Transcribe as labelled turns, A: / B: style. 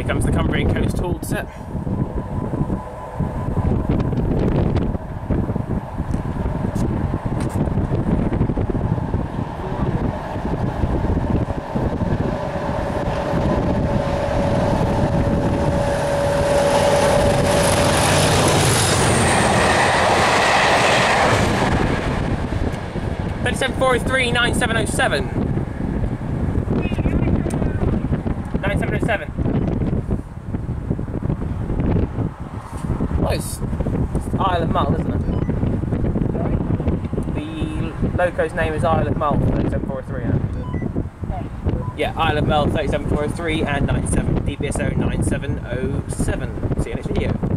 A: Here comes the Cumbrian Coast hauled set. .403 9707. 9707. Well, it's Isle of Mull, isn't it? The loco's name is Isle of Mull, 3743. Yeah, Isle of Mull 3743 and 97. DBSO 9707. See you next video.